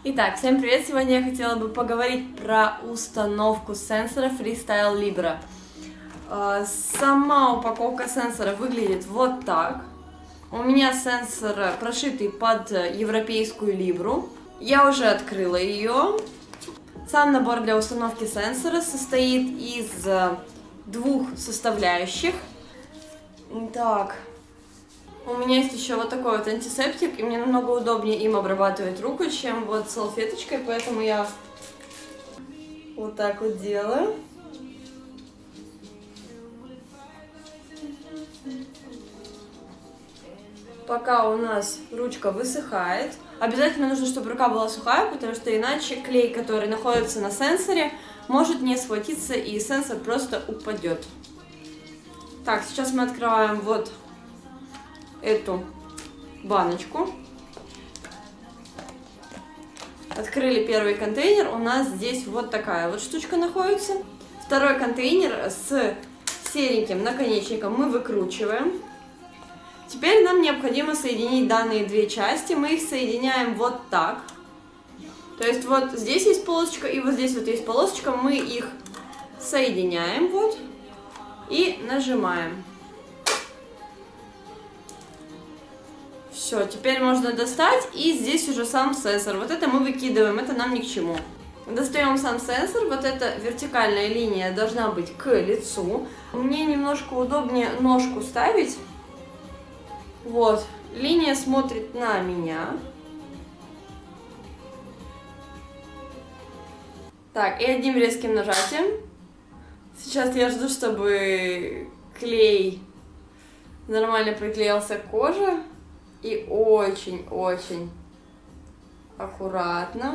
Итак, всем привет! Сегодня я хотела бы поговорить про установку сенсора Freestyle Libre. Сама упаковка сенсора выглядит вот так. У меня сенсор прошитый под европейскую либру. Я уже открыла ее. Сам набор для установки сенсора состоит из двух составляющих. Так. У меня есть еще вот такой вот антисептик, и мне намного удобнее им обрабатывать руку, чем вот салфеточкой, поэтому я вот так вот делаю. Пока у нас ручка высыхает, обязательно нужно, чтобы рука была сухая, потому что иначе клей, который находится на сенсоре, может не схватиться, и сенсор просто упадет. Так, сейчас мы открываем вот эту баночку. Открыли первый контейнер, у нас здесь вот такая вот штучка находится. Второй контейнер с сереньким наконечником мы выкручиваем. Теперь нам необходимо соединить данные две части, мы их соединяем вот так. То есть вот здесь есть полосочка и вот здесь вот есть полосочка, мы их соединяем вот и нажимаем. Все, теперь можно достать, и здесь уже сам сенсор. Вот это мы выкидываем, это нам ни к чему. Достаем сам сенсор, вот эта вертикальная линия должна быть к лицу. Мне немножко удобнее ножку ставить. Вот, линия смотрит на меня. Так, и одним резким нажатием. Сейчас я жду, чтобы клей нормально приклеился к коже. И очень-очень аккуратно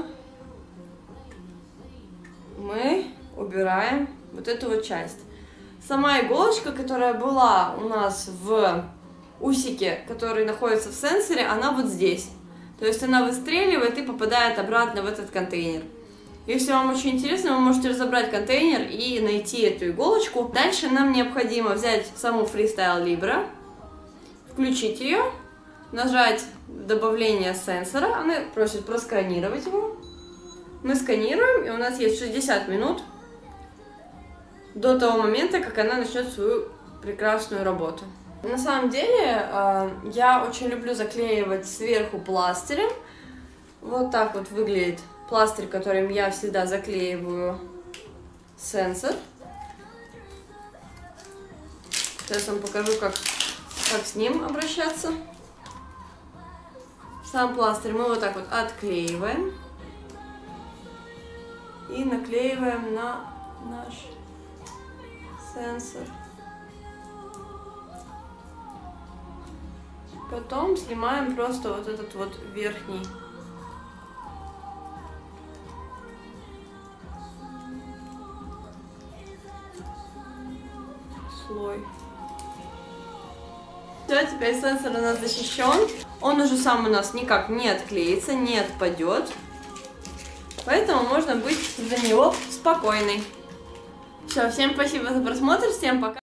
мы убираем вот эту вот часть. Сама иголочка, которая была у нас в усике, который находится в сенсоре, она вот здесь. То есть она выстреливает и попадает обратно в этот контейнер. Если вам очень интересно, вы можете разобрать контейнер и найти эту иголочку. Дальше нам необходимо взять саму Freestyle Libre, включить ее, нажать добавление сенсора, она просит просканировать его. Мы сканируем, и у нас есть 60 минут до того момента, как она начнет свою прекрасную работу. На самом деле, я очень люблю заклеивать сверху пластырем. Вот так вот выглядит пластырь, которым я всегда заклеиваю сенсор. Сейчас вам покажу, как с ним обращаться. Сам пластырь мы вот так вот отклеиваем и наклеиваем на наш сенсор. Потом снимаем просто вот этот вот верхний слой. Все, теперь сенсор у нас защищен. Он уже сам у нас никак не отклеится, не отпадет. Поэтому можно быть за него спокойной. Все, всем спасибо за просмотр, всем пока.